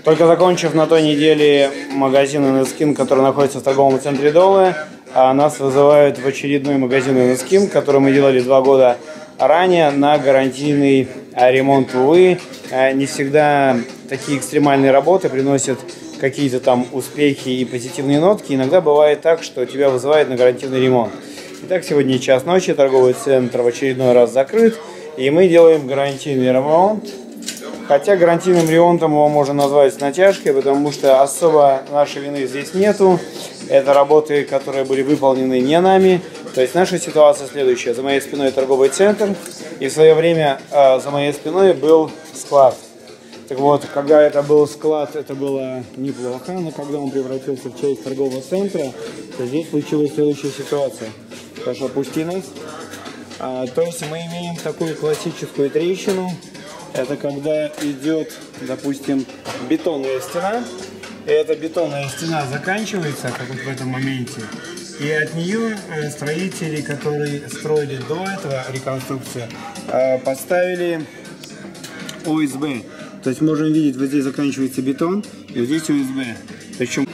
Только закончив на той неделе магазин NSkin, который находится в торговом центре Долы, нас вызывают в очередной магазин NSkin, который мы делали 2 года ранее на гарантийный ремонт. Увы, не всегда такие экстремальные работы приносят какие-то там успехи и позитивные нотки. Иногда бывает так, что тебя вызывают на гарантийный ремонт. Итак, сегодня час ночи, торговый центр в очередной раз закрыт, и мы делаем гарантийный ремонт. Хотя гарантийным ремонтом его можно назвать с натяжкой, потому что особо нашей вины здесь нету. Это работы, которые были выполнены не нами. То есть наша ситуация следующая. За моей спиной торговый центр, и в свое время за моей спиной был склад. Так вот, когда это был склад, это было неплохо, но когда он превратился в часть торгового центра, то здесь случилась следующая ситуация. Хорошо, опусти нас. То есть мы имеем такую классическую трещину. Это когда идет, допустим, бетонная стена, и эта бетонная стена заканчивается, как вот в этом моменте, и от нее строители, которые строили до этого реконструкцию, поставили ОСБ. То есть можем видеть, вот здесь заканчивается бетон, и вот здесь ОСБ. Причем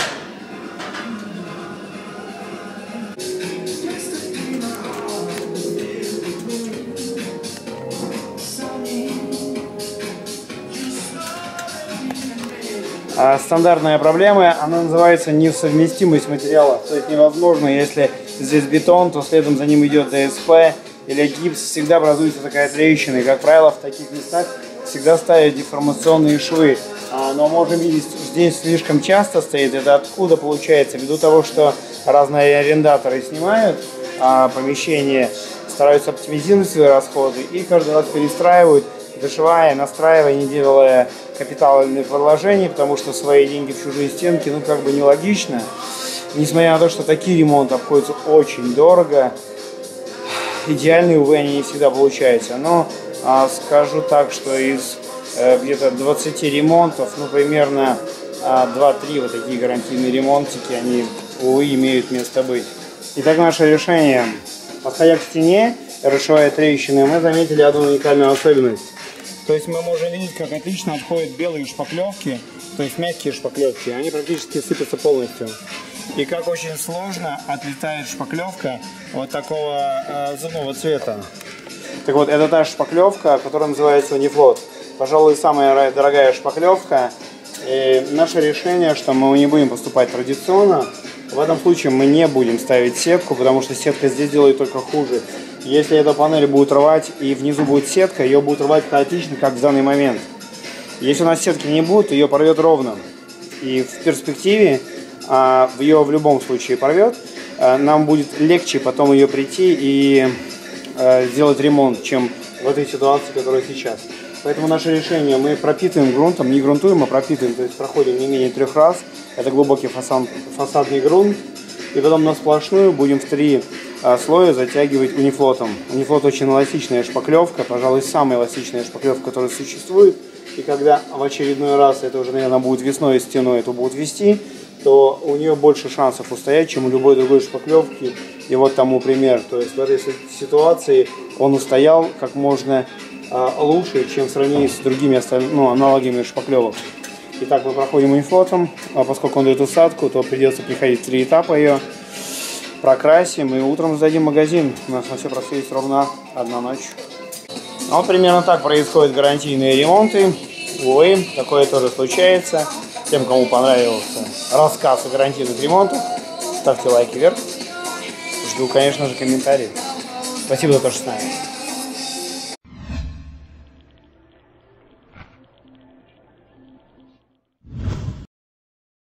стандартная проблема, она называется несовместимость материалов. То есть невозможно, если здесь бетон, то следом за ним идет ДСП или гипс, всегда образуется такая трещина. И, как правило, в таких местах всегда ставят деформационные швы. Но можем видеть, здесь слишком часто стоит. Это откуда получается? Ввиду того, что разные арендаторы снимают помещение, стараются оптимизировать свои расходы и каждый раз перестраивают, дошивая, настраивая, не делая капитальных вложений, потому что свои деньги в чужие стенки, ну, как бы нелогично. Несмотря на то, что такие ремонты обходятся очень дорого, идеальные, увы, они не всегда получаются. Но скажу так, что из где-то 20 ремонтов, ну, примерно 2-3 вот такие гарантийные ремонтики, они, увы, имеют место быть. Итак, наше решение. Подходя к стене, расшивая трещины, мы заметили одну уникальную особенность. То есть мы можем видеть, как отлично отходят белые шпаклевки, то есть мягкие шпаклевки, они практически сыпятся полностью. И как очень сложно отлетает шпаклевка вот такого зубного цвета. Так вот, это та шпаклевка, которая называется Унифлот. Пожалуй, самая дорогая шпаклевка. И наше решение, что мы не будем поступать традиционно. В этом случае мы не будем ставить сетку, потому что сетка здесь делает только хуже. Если эту панель будет рвать и внизу будет сетка, ее будет рвать хаотично, как в данный момент. Если у нас сетки не будет, ее порвет ровно. И в перспективе ее в любом случае порвет. Нам будет легче потом ее прийти и сделать ремонт, чем в этой ситуации, которая сейчас. Поэтому наше решение, мы пропитываем грунтом, не грунтуем, а пропитываем, то есть проходим не менее 3 раз. Это глубокий фасадный грунт. И потом на сплошную будем в 3 слоя затягивать унифлотом. Унифлот очень эластичная шпаклевка, пожалуй, самая эластичная шпаклевка, которая существует. И когда в очередной раз, это уже, наверное, будет весной стеной, это будут вести, то у нее больше шансов устоять, чем у любой другой шпаклевки. И вот тому пример. То есть в этой ситуации он устоял как можно лучше, чем в сравнении с другими аналогами шпаклевок. Итак, мы проходим унифлотом, а поскольку он дает усадку, то придется приходить в 3 этапа ее. Прокрасим и утром сдадим магазин. У нас на все просто есть ровно 1 ночь. Вот примерно так происходят гарантийные ремонты. Увы, такое тоже случается. Тем, кому понравился рассказ о гарантийных ремонтах, ставьте лайки вверх. Жду, конечно же, комментарии. Спасибо за то, что с нами.